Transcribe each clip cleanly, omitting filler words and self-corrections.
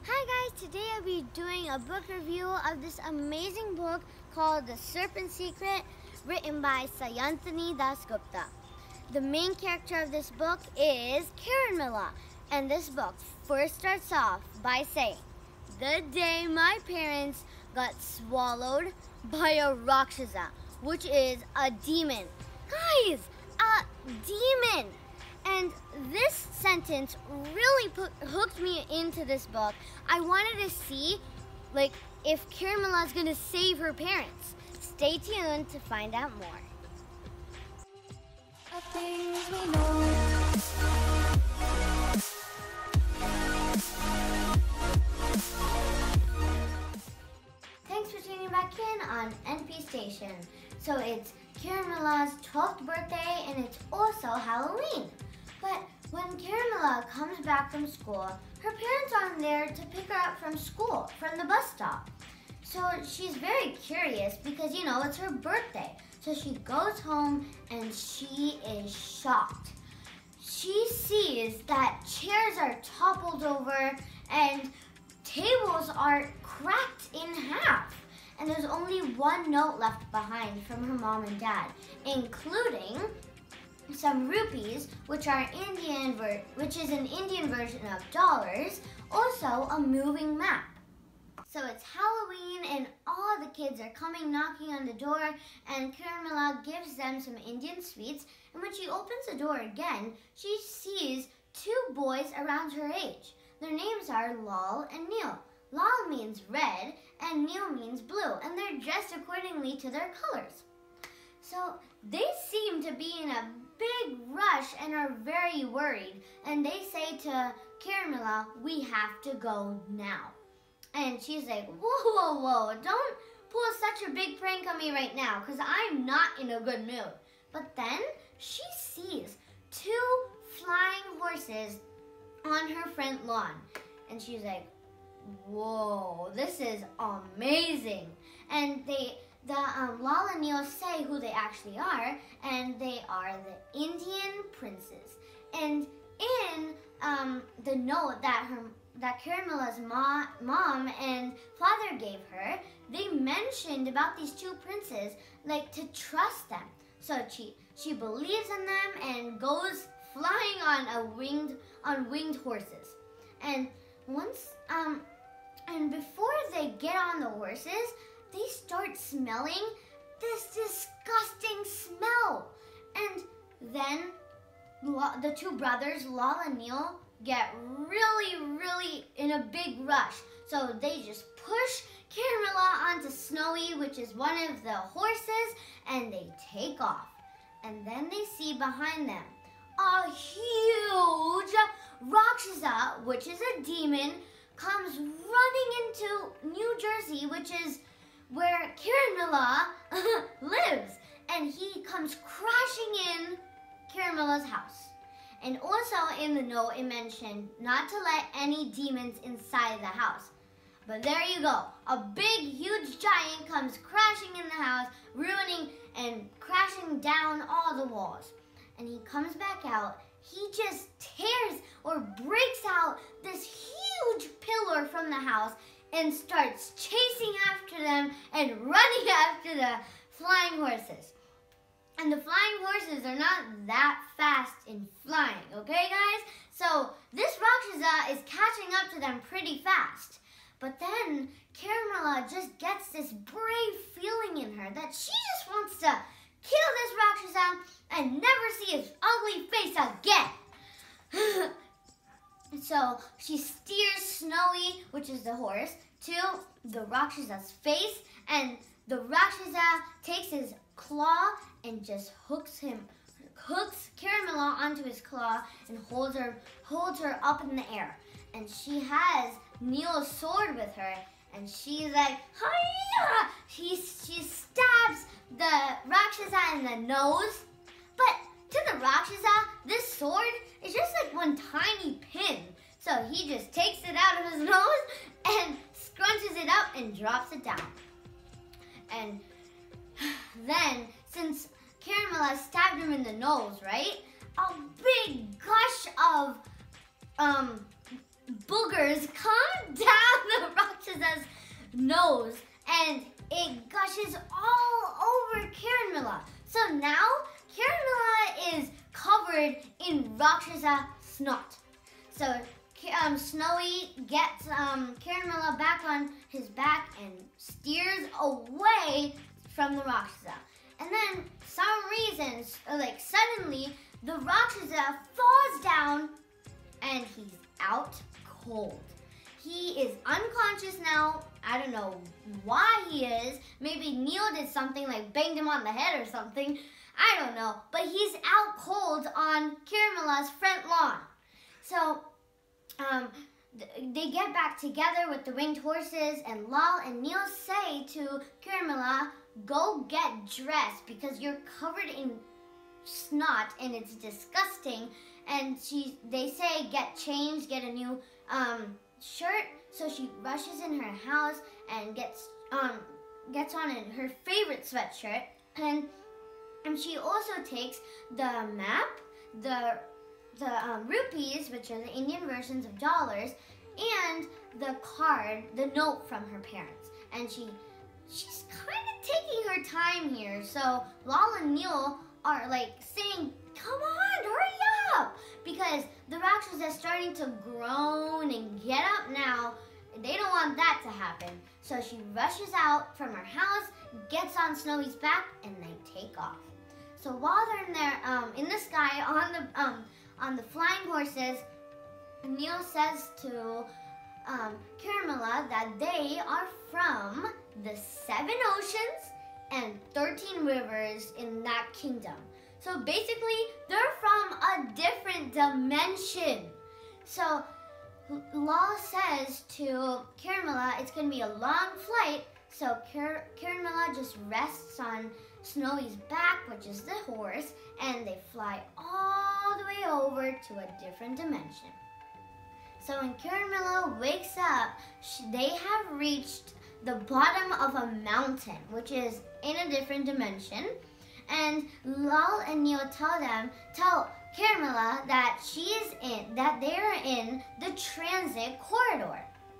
Hi guys, today I'll be doing a book review of this amazing book called The Serpent Secret, written by Sayanthani Dasgupta. The main character of this book is Caranmila, and this book first starts off by saying, "The day my parents got swallowed by a Rakshasa, which is a demon." Guys, a demon! And this sentence really hooked me into this book. I wanted to see, if Caranmila is going to save her parents. Stay tuned to find out more. Thanks for tuning back in on NP Station. So it's Caranmila's 12th birthday and it's also Halloween. But when Caranmila comes back from school, her parents aren't there to pick her up from school, from the bus stop. So she's very curious because, it's her birthday. So she goes home and she is shocked. She sees that chairs are toppled over and tables are cracked in half. And there's only one note left behind from her mom and dad, including some rupees, which is an Indian version of dollars, also a moving map. So it's Halloween and all the kids are coming knocking on the door, and Caranmila gives them some Indian sweets, and when she opens the door again, she sees two boys around her age. Their names are Lal and Neil. Lal means red and Neil means blue, and they're dressed accordingly to their colors. So they seem to be in a big rush and are very worried. And they say to Caranmila, "We have to go now." And she's like, whoa, don't pull such a big prank on me right now because I'm not in a good mood. But then she sees two flying horses on her front lawn. And she's like, whoa, this is amazing. And Lal and Neil say who they actually are, and they are the Indian princes. And in the note that Caranmila's mom and father gave her, they mentioned about these two princes, to trust them. So she believes in them and goes flying on winged horses. And before they get on the horses, they start smelling this disgusting smell. And then the two brothers, Lal and Neil, get really in a big rush. So they just push Caranmila onto Snowy, which is one of the horses, and they take off. And then they see behind them a huge Rakshasa, which is a demon, comes running into New Jersey, which is where Caranmila lives. And he comes crashing in Caranmila's house. And also in the note it mentioned not to let any demons inside the house. But there you go. A big, huge giant comes crashing in the house, ruining and crashing down all the walls. And he comes back out. He just tears or breaks out this huge pillar from the house and starts chasing after them and running after the flying horses. And the flying horses are not that fast in flying, okay guys? So this Rakshasa is catching up to them pretty fast. But then Caranmila just gets this brave feeling in her that she just wants to kill this Rakshasa and never see his ugly face again. So she steers Snowy, which is the horse, to the Rakshasa's face, and the Rakshasa takes his claw and just hooks Caranmila onto his claw and holds her up in the air. And she has Neil's sword with her, and she's like, "Hiya!" She stabs the Rakshasa in the nose. But to the Rakshasa, this sword is just like one tiny pin. So he just takes it out of his nose and scrunches it up and drops it down. And then, since Caranmila stabbed him in the nose, right? A big gush of boogers rivers come down the Rakshasa's nose and it gushes all over Kiranmila. So now Kiranmila is covered in Rakshasa snot. So Snowy gets Kiranmila back on his back and steers away from the Rakshasa. And then some reason, like suddenly, the Rakshasa falls down and he's out cold. He is unconscious now. I don't know why he is. Maybe Neil did something like banged him on the head or something. I don't know. But he's out cold on Kiranmila's front lawn. So they get back together with the winged horses, and Lal and Neil say to Kiranmila, go get dressed because you're covered in snot and it's disgusting. And they say get changed, get a new shirt. So she rushes in her house and gets on in her favorite sweatshirt, and she also takes the map, the rupees, which are the Indian versions of dollars, and the card, the note from her parents. And she's kind of taking her time here. So Lal and Neil are like saying, come on, hurry up, because the Rakshasa is starting to groan and get up now. They don't want that to happen. So she rushes out from her house, gets on Snowy's back, and they take off. So while they're in there, in the sky, on the flying horses, Neil says to Kiranmila that they are from the 7 oceans and 13 rivers in that kingdom. So basically, they're from a different dimension. So Lal says to Kiranmila it's going to be a long flight, so Kiranmila just rests on Snowy's back, which is the horse, and they fly all the way over to a different dimension. So when Kiranmila wakes up, they have reached the bottom of a mountain, which is in a different dimension. And Lal and Neil tell Kiranmila that they are in the transit corridor.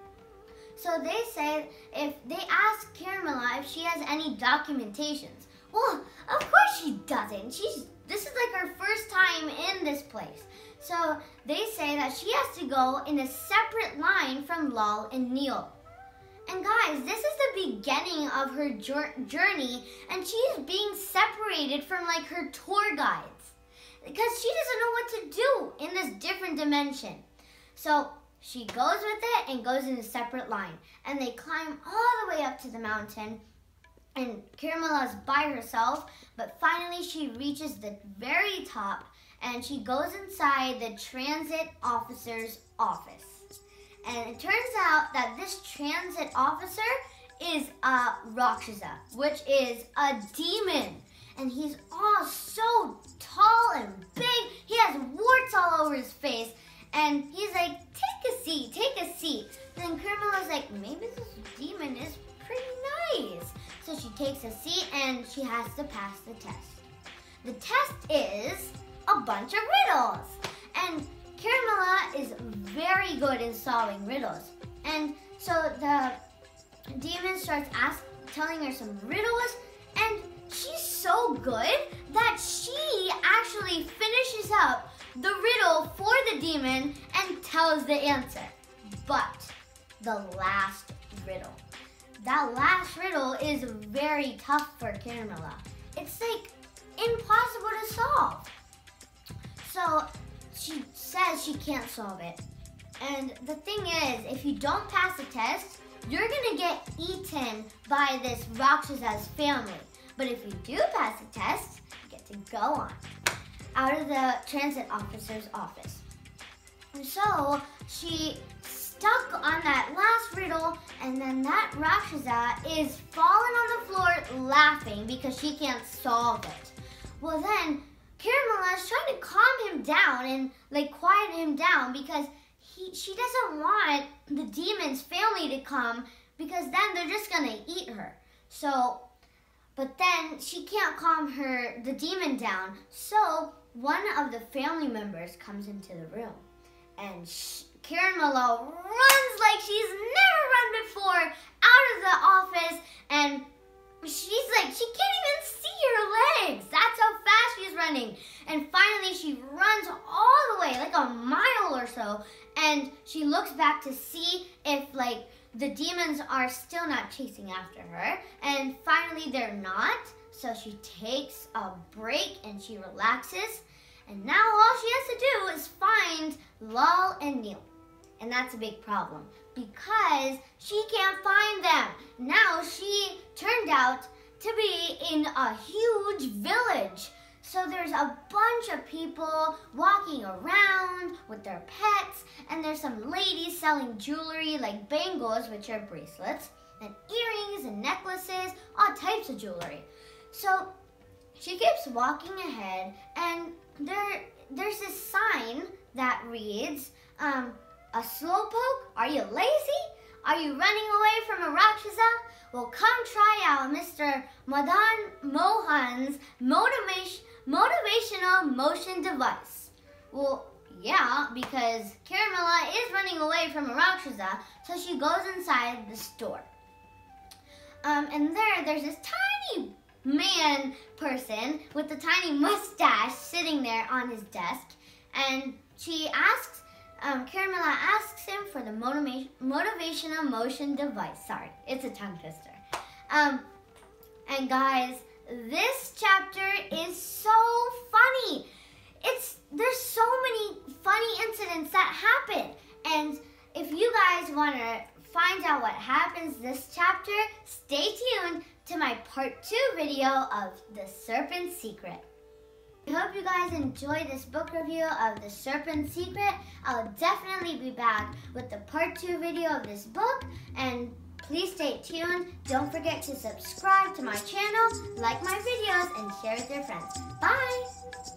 So they say, if they ask Kiranmila if she has any documentations. Well, of course she doesn't. This is like her first time in this place. So they say that she has to go in a separate line from Lal and Neil. And guys, this is the beginning of her journey, and she's being separated from like her tour guides because she doesn't know what to do in this different dimension. So she goes with it and goes in a separate line, and they climb all the way up to the mountain, and Kiranmila's by herself, but finally she reaches the very top, and she goes inside the transit officer's office. And it turns out that this transit officer is a Rakshasa, which is a demon. And he's all so tall and big. He has warts all over his face. And he's like, take a seat, take a seat. And then Kiranmila's like, maybe this demon is pretty nice. So she takes a seat and she has to pass the test. The test is a bunch of riddles. And Kiranmila is very good in solving riddles. And so the demon starts telling her some riddles, and she's so good that she actually finishes up the riddle for the demon and tells the answer. But the last riddle. That last riddle is very tough for Kiranmila. It's like impossible to solve. So she says she can't solve it. And the thing is, if you don't pass the test, you're gonna get eaten by this Raksasa's family. But if you do pass the test, you get to go on out of the transit officer's office. And so she stuck on that last riddle, and then that Rakshasa is falling on the floor laughing because she can't solve it. Well then, Kiranmila is trying to calm him down and like quiet him down because she doesn't want the demon's family to come because then they're just gonna eat her. So, but then she can't calm the demon down. So one of the family members comes into the room, and Caramello runs like she's never run before out of the office, and she's like, she can't even see her legs. That's how fast she's running. And finally she runs all the way, like a mile or so, and she looks back to see if like the demons are still not chasing after her. And finally they're not, so she takes a break and she relaxes. And now all she has to do is find Lal and Neil. And that's a big problem because she can't find them. Now she turned out to be in a huge village. So there's a bunch of people walking around with their pets, and there's some ladies selling jewelry like bangles, which are bracelets, and earrings and necklaces, all types of jewelry. So she keeps walking ahead, and there's this sign that reads, a slowpoke? Are you lazy? Are you running away from a Rakshasa? Well, come try out Mr. Madan Mohan's motivational motion device. Well, yeah, because Caramella is running away from a Rakshasa, so she goes inside the store. And there's this tiny man person with a tiny mustache sitting there on his desk, and she asks, Caramella asks him for the motivational motion device. Sorry, it's a tongue twister. And guys, this chapter is so funny. There's so many funny incidents that happen. And if you guys want to find out what happens this chapter, stay tuned to my part 2 video of The Serpent's Secret. I hope you guys enjoyed this book review of The Serpent's Secret. I'll definitely be back with the part 2 video of this book, and please stay tuned. Don't forget to subscribe to my channel, like my videos, and share with your friends. Bye!